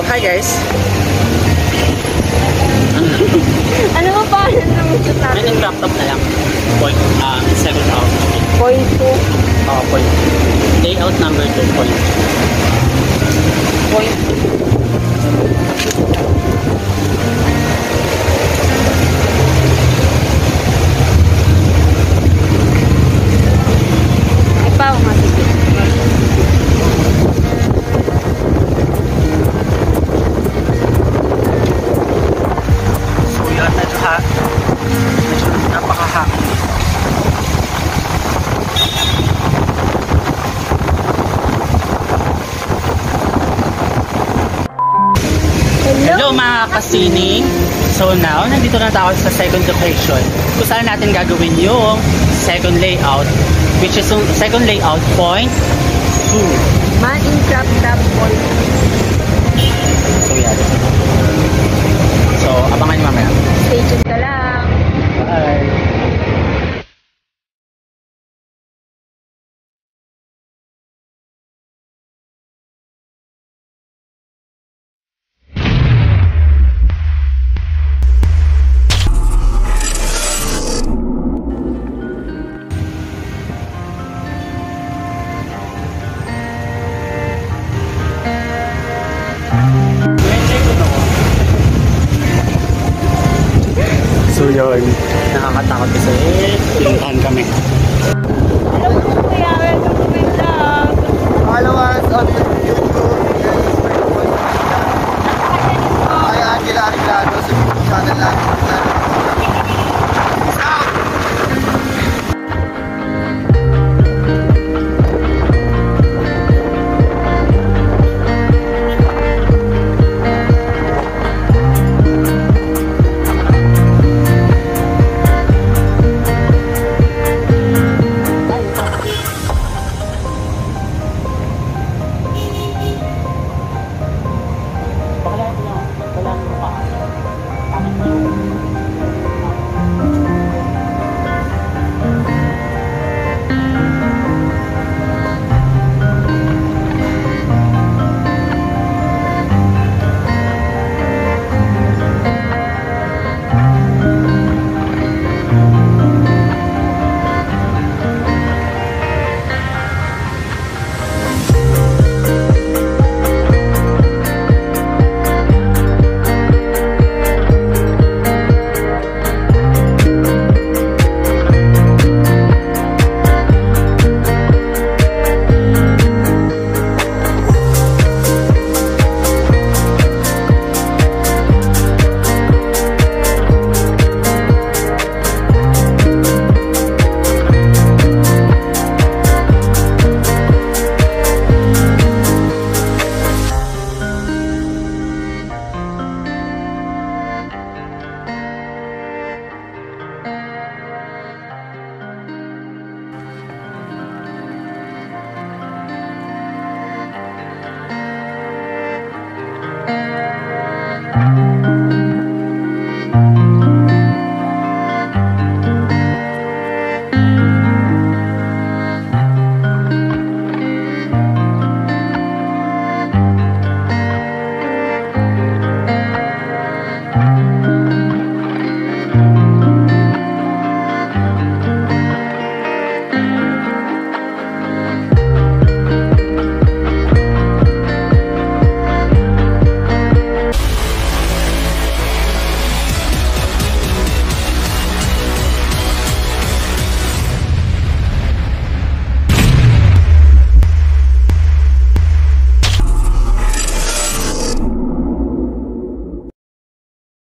Hi guys! Ano mo pa? Ano naman shoot natin? May crop top na lang. Point, 7 out. Point 2. Point. Layout number 2. Point 2. Ipaw nga sige. So yun, medyo napakahangin. Hello mga kasining! So now, nandito na tayo sa second location kung saan natin gagawin yung second layout, which is yung second layout point 2. Man in crop top point. So yan. So abangan nyo mamaya. Stay tuned ka lang. Bye! So yun, nakakatakot kasi pinuntahan kami. Hello po kuya, welcome to my vlog. Followers on YouTube, ay Angela Arreglado sa channel natin.